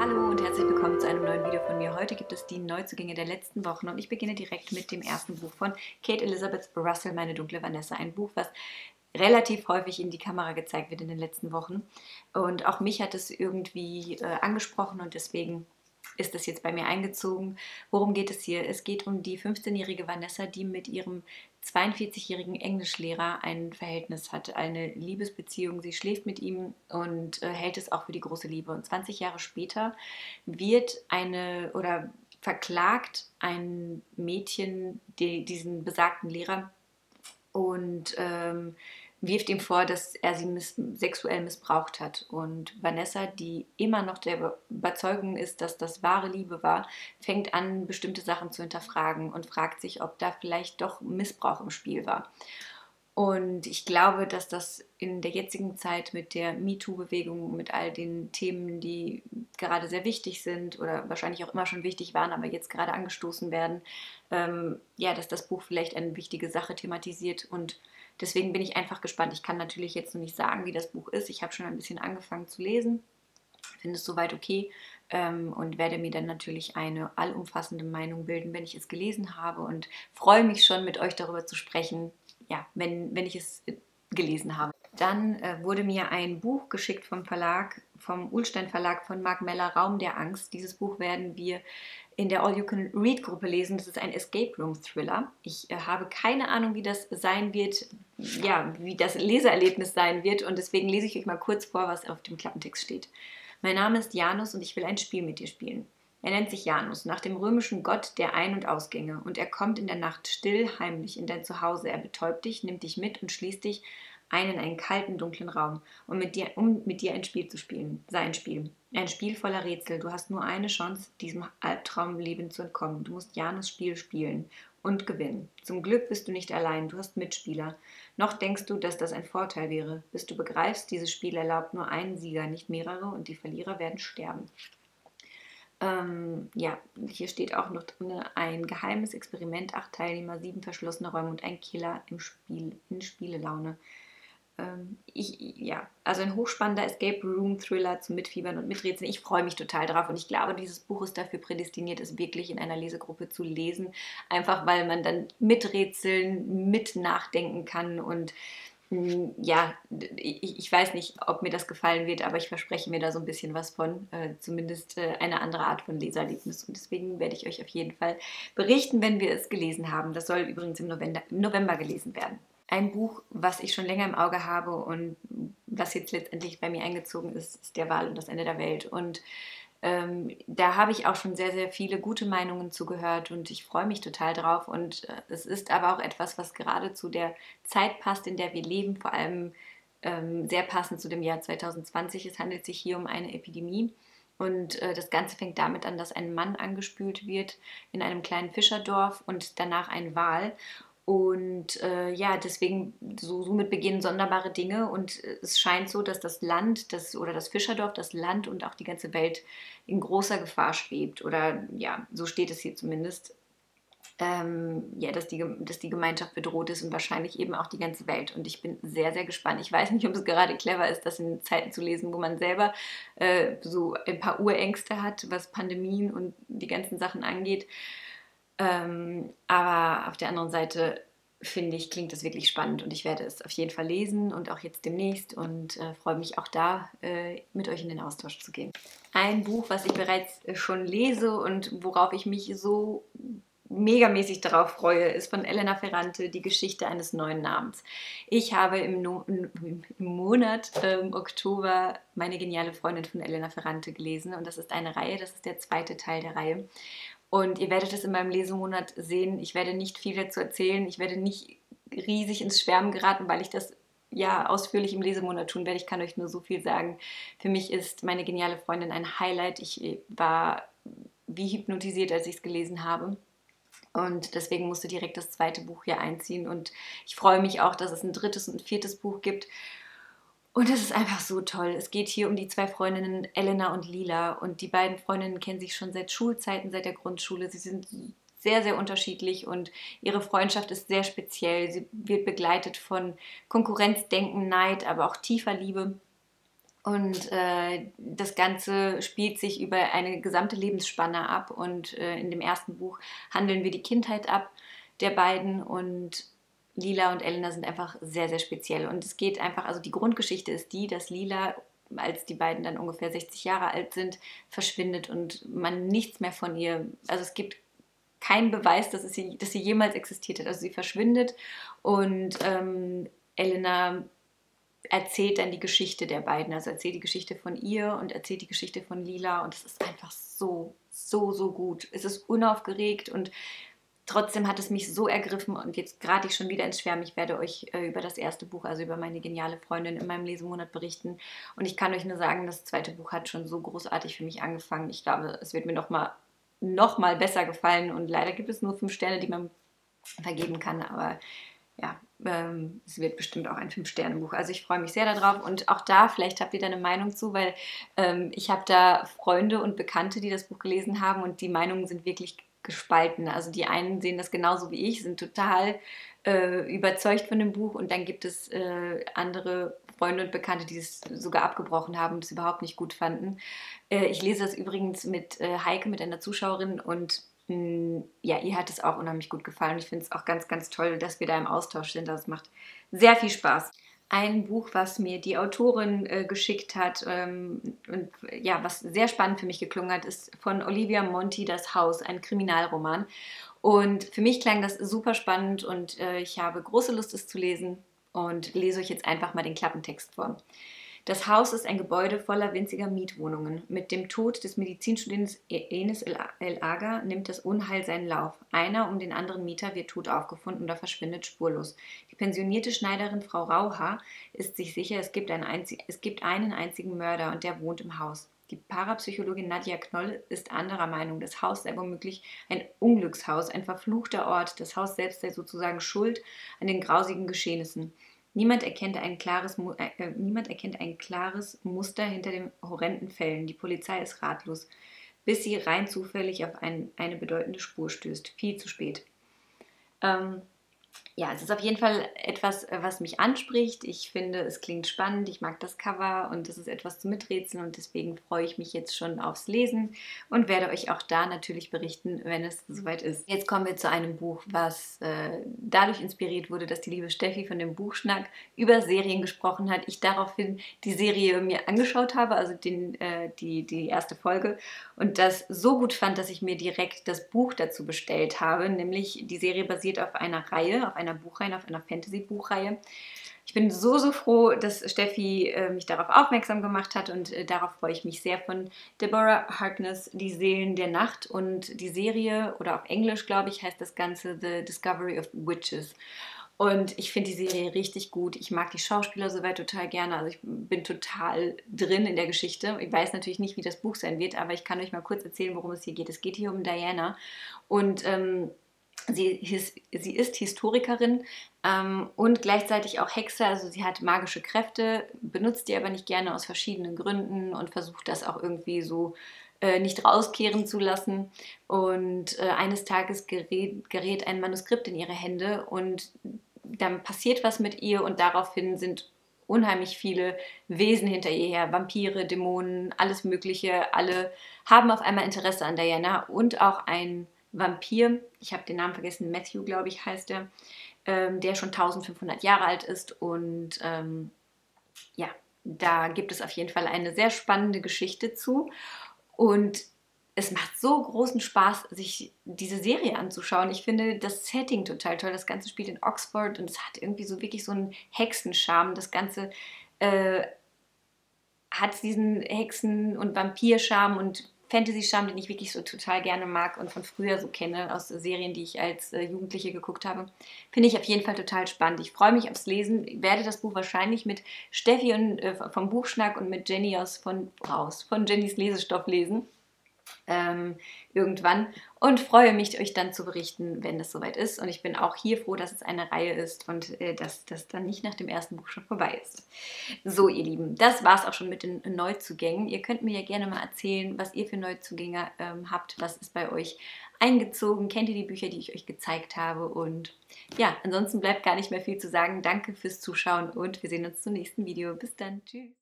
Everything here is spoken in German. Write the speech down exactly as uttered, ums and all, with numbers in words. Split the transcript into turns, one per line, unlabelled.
Hallo und herzlich willkommen zu einem neuen Video von mir. Heute gibt es die Neuzugänge der letzten Wochen und ich beginne direkt mit dem ersten Buch von Kate Elizabeth Russell, Meine dunkle Vanessa. Ein Buch, was relativ häufig in die Kamera gezeigt wird in den letzten Wochen. Und auch mich hat es irgendwie äh, angesprochen und deswegen ist es jetzt bei mir eingezogen. Worum geht es hier? Es geht um die fünfzehnjährige Vanessa, die mit ihrem zweiundvierzigjährigen Englischlehrer ein Verhältnis hat, eine Liebesbeziehung. Sie schläft mit ihm und äh, hält es auch für die große Liebe. Und zwanzig Jahre später wird eine oder verklagt ein Mädchen die, diesen besagten Lehrer und ähm, wirft ihm vor, dass er sie miss sexuell missbraucht hat. Und Vanessa, die immer noch der Überzeugung ist, dass das wahre Liebe war, fängt an, bestimmte Sachen zu hinterfragen und fragt sich, ob da vielleicht doch Missbrauch im Spiel war. Und ich glaube, dass das in der jetzigen Zeit mit der MeToo-Bewegung, mit all den Themen, die gerade sehr wichtig sind oder wahrscheinlich auch immer schon wichtig waren, aber jetzt gerade angestoßen werden, ähm, ja, dass das Buch vielleicht eine wichtige Sache thematisiert. Und deswegen bin ich einfach gespannt. Ich kann natürlich jetzt noch nicht sagen, wie das Buch ist. Ich habe schon ein bisschen angefangen zu lesen, finde es soweit okay ähm, und werde mir dann natürlich eine allumfassende Meinung bilden, wenn ich es gelesen habe und freue mich schon, mit euch darüber zu sprechen, ja, wenn, wenn ich es gelesen habe. Dann äh, wurde mir ein Buch geschickt vom Verlag, vom Ullstein Verlag von Mark Meller, Raum der Angst. Dieses Buch werden wir in der All-You-Can-Read-Gruppe lesen. Das ist ein Escape Room-Thriller. Ich äh, habe keine Ahnung, wie das sein wird, ja, wie das Leseerlebnis sein wird und deswegen lese ich euch mal kurz vor, was auf dem Klappentext steht. Mein Name ist Janus und ich will ein Spiel mit dir spielen. Er nennt sich Janus, nach dem römischen Gott der Ein- und Ausgänge. Und er kommt in der Nacht still, heimlich in dein Zuhause. Er betäubt dich, nimmt dich mit und schließt dich ein in einen kalten, dunklen Raum, um mit dir, um mit dir ein Spiel zu spielen. Sein Spiel. Ein Spiel voller Rätsel. Du hast nur eine Chance, diesem Albtraumleben zu entkommen. Du musst Janus Spiel spielen und gewinnen. Zum Glück bist du nicht allein, du hast Mitspieler. Noch denkst du, dass das ein Vorteil wäre, bis du begreifst, dieses Spiel erlaubt nur einen Sieger, nicht mehrere, und die Verlierer werden sterben. Ähm, ja, hier steht auch noch drin, ein geheimes Experiment, acht Teilnehmer, sieben verschlossene Räume und ein Killer im Spiel, in Spielelaune. Ähm, ich, ja, also ein hochspannender Escape Room Thriller zum Mitfiebern und Miträtseln. Ich freue mich total drauf und ich glaube, dieses Buch ist dafür prädestiniert, es wirklich in einer Lesegruppe zu lesen, einfach weil man dann miträtseln, mit nachdenken kann und ja, ich, ich weiß nicht, ob mir das gefallen wird, aber ich verspreche mir da so ein bisschen was von, äh, zumindest äh, eine andere Art von Leserlebnis. Und deswegen werde ich euch auf jeden Fall berichten, wenn wir es gelesen haben. Das soll übrigens im November, im November gelesen werden. Ein Buch, was ich schon länger im Auge habe und was jetzt letztendlich bei mir eingezogen ist, ist Der Wal und das Ende der Welt. Und ähm, da habe ich auch schon sehr, sehr viele gute Meinungen zugehört und ich freue mich total drauf. Und äh, es ist aber auch etwas, was gerade zu der Zeit passt, in der wir leben, vor allem ähm, sehr passend zu dem Jahr zwanzig zwanzig. Es handelt sich hier um eine Epidemie. Und äh, das Ganze fängt damit an, dass ein Mann angespült wird in einem kleinen Fischerdorf und danach ein Wal. Und äh, ja, deswegen, so, somit beginnen sonderbare Dinge und äh, es scheint so, dass das Land das, oder das Fischerdorf, das Land und auch die ganze Welt in großer Gefahr schwebt. Oder ja, so steht es hier zumindest. Ähm, ja, dass die, dass die Gemeinschaft bedroht ist und wahrscheinlich eben auch die ganze Welt. Und ich bin sehr, sehr gespannt. Ich weiß nicht, ob es gerade clever ist, das in Zeiten zu lesen, wo man selber äh, so ein paar Urängste hat, was Pandemien und die ganzen Sachen angeht. Ähm, aber auf der anderen Seite finde ich, klingt das wirklich spannend und ich werde es auf jeden Fall lesen und auch jetzt demnächst und äh, freue mich auch da, äh, mit euch in den Austausch zu gehen. Ein Buch, was ich bereits äh, schon lese und worauf ich mich so megamäßig darauf freue, ist von Elena Ferrante, Die Geschichte eines neuen Namens. Ich habe im, no im Monat ähm, Oktober Meine geniale Freundin von Elena Ferrante gelesen und das ist eine Reihe, das ist der zweite Teil der Reihe. Und ihr werdet es in meinem Lesemonat sehen. Ich werde nicht viel dazu erzählen. Ich werde nicht riesig ins Schwärmen geraten, weil ich das ja ausführlich im Lesemonat tun werde. Ich kann euch nur so viel sagen. Für mich ist Meine geniale Freundin ein Highlight. Ich war wie hypnotisiert, als ich es gelesen habe. Und deswegen musste direkt das zweite Buch hier einziehen. Und ich freue mich auch, dass es ein drittes und ein viertes Buch gibt. Und es ist einfach so toll. Es geht hier um die zwei Freundinnen Elena und Lila. Und die beiden Freundinnen kennen sich schon seit Schulzeiten, seit der Grundschule. Sie sind sehr, sehr unterschiedlich und ihre Freundschaft ist sehr speziell. Sie wird begleitet von Konkurrenzdenken, Neid, aber auch tiefer Liebe. Und äh, das Ganze spielt sich über eine gesamte Lebensspanne ab. Und äh, in dem ersten Buch handeln wir die Kindheit ab der beiden. Und Lila und Elena sind einfach sehr, sehr speziell. Und es geht einfach, also die Grundgeschichte ist die, dass Lila, als die beiden dann ungefähr sechzig Jahre alt sind, verschwindet und man nichts mehr von ihr, also es gibt keinen Beweis, dass, es sie, dass sie jemals existiert hat. Also sie verschwindet und ähm, Elena erzählt dann die Geschichte der beiden, also erzählt die Geschichte von ihr und erzählt die Geschichte von Lila und es ist einfach so, so, so gut. Es ist unaufgeregt und trotzdem hat es mich so ergriffen und jetzt gerate ich schon wieder ins Schwärmen. Ich werde euch äh, über das erste Buch, also über meine geniale Freundin in meinem Lesemonat berichten und ich kann euch nur sagen, das zweite Buch hat schon so großartig für mich angefangen. Ich glaube, es wird mir noch mal, noch mal besser gefallen und leider gibt es nur fünf Sterne, die man vergeben kann, aber ja, ähm, es wird bestimmt auch ein Fünf-Sterne-Buch. Also ich freue mich sehr darauf und auch da, vielleicht habt ihr da eine Meinung zu, weil ähm, ich habe da Freunde und Bekannte, die das Buch gelesen haben und die Meinungen sind wirklich gespalten. Also die einen sehen das genauso wie ich, sind total äh, überzeugt von dem Buch und dann gibt es äh, andere Freunde und Bekannte, die es sogar abgebrochen haben und es überhaupt nicht gut fanden. Äh, ich lese das übrigens mit äh, Heike, mit einer Zuschauerin und ja, ihr hat es auch unheimlich gut gefallen. Ich finde es auch ganz, ganz toll, dass wir da im Austausch sind. Das macht sehr viel Spaß. Ein Buch, was mir die Autorin äh, geschickt hat ähm, und ja, was sehr spannend für mich geklungen hat, ist von Olivia Monti, Das Haus, ein Kriminalroman. Und für mich klang das super spannend und äh, ich habe große Lust, es zu lesen und lese euch jetzt einfach mal den Klappentext vor. Das Haus ist ein Gebäude voller winziger Mietwohnungen. Mit dem Tod des Medizinstudenten Enes El Aga nimmt das Unheil seinen Lauf. Einer um den anderen Mieter wird tot aufgefunden oder verschwindet spurlos. Die pensionierte Schneiderin Frau Rauha ist sich sicher, es gibt, einen einzig, es gibt einen einzigen Mörder und der wohnt im Haus. Die Parapsychologin Nadja Knoll ist anderer Meinung. Das Haus sei womöglich ein Unglückshaus, ein verfluchter Ort. Das Haus selbst sei sozusagen schuld an den grausigen Geschehnissen. Niemand erkennt, ein klares, äh, niemand erkennt ein klares Muster hinter den horrenden Fällen. Die Polizei ist ratlos, bis sie rein zufällig auf ein, eine bedeutende Spur stößt. Viel zu spät. Ähm, ja, es ist auf jeden Fall etwas, was mich anspricht. Ich finde, es klingt spannend. Ich mag das Cover und es ist etwas zum Miträtseln und deswegen freue ich mich jetzt schon aufs Lesen und werde euch auch da natürlich berichten, wenn es soweit ist. Jetzt kommen wir zu einem Buch, was äh, dadurch inspiriert wurde, dass die liebe Steffi von dem Buchschnack über Serien gesprochen hat. Ich daraufhin die Serie mir angeschaut habe, also den, äh, die, die erste Folge und das so gut fand, dass ich mir direkt das Buch dazu bestellt habe, nämlich die Serie basiert auf einer Reihe, auf einer Buchreihe, auf einer Fantasy-Buchreihe. Ich bin so, so froh, dass Steffi äh, mich darauf aufmerksam gemacht hat und äh, darauf freue ich mich sehr von Deborah Harkness, Die Seelen der Nacht und die Serie, oder auf Englisch, glaube ich, heißt das Ganze The Discovery of Witches. Und ich finde die Serie richtig gut. Ich mag die Schauspieler soweit total gerne. Also ich bin total drin in der Geschichte. Ich weiß natürlich nicht, wie das Buch sein wird, aber ich kann euch mal kurz erzählen, worum es hier geht. Es geht hier um Diana und ähm, Sie, his, sie ist Historikerin ähm, und gleichzeitig auch Hexe, also sie hat magische Kräfte, benutzt die aber nicht gerne aus verschiedenen Gründen und versucht das auch irgendwie so äh, nicht rauskehren zu lassen. Und äh, eines Tages gerät, gerät ein Manuskript in ihre Hände und dann passiert was mit ihr und daraufhin sind unheimlich viele Wesen hinter ihr her, Vampire, Dämonen, alles Mögliche, alle haben auf einmal Interesse an Diana und auch ein Vampir, ich habe den Namen vergessen, Matthew, glaube ich, heißt er, ähm, der schon eintausendfünfhundert Jahre alt ist und ähm, ja, da gibt es auf jeden Fall eine sehr spannende Geschichte zu und es macht so großen Spaß, sich diese Serie anzuschauen. Ich finde das Setting total toll. Das Ganze spielt in Oxford und es hat irgendwie so wirklich so einen Hexenscharme. Das Ganze äh, hat diesen Hexen- und Vampirscharme und Fantasy-Charme, den ich wirklich so total gerne mag und von früher so kenne, aus Serien, die ich als äh, Jugendliche geguckt habe. Finde ich auf jeden Fall total spannend. Ich freue mich aufs Lesen. Ich werde das Buch wahrscheinlich mit Steffi und, äh, vom Buchschnack und mit Jenny aus von, aus, von Jennys Lesestoff lesen. Ähm, irgendwann und freue mich, euch dann zu berichten, wenn es soweit ist. Und ich bin auch hier froh, dass es eine Reihe ist und äh, dass das dann nicht nach dem ersten Buch schon vorbei ist. So, ihr Lieben, das war es auch schon mit den Neuzugängen. Ihr könnt mir ja gerne mal erzählen, was ihr für Neuzugänge ähm, habt. Was ist bei euch eingezogen? Kennt ihr die Bücher, die ich euch gezeigt habe? Und ja, ansonsten bleibt gar nicht mehr viel zu sagen. Danke fürs Zuschauen und wir sehen uns zum nächsten Video. Bis dann. Tschüss.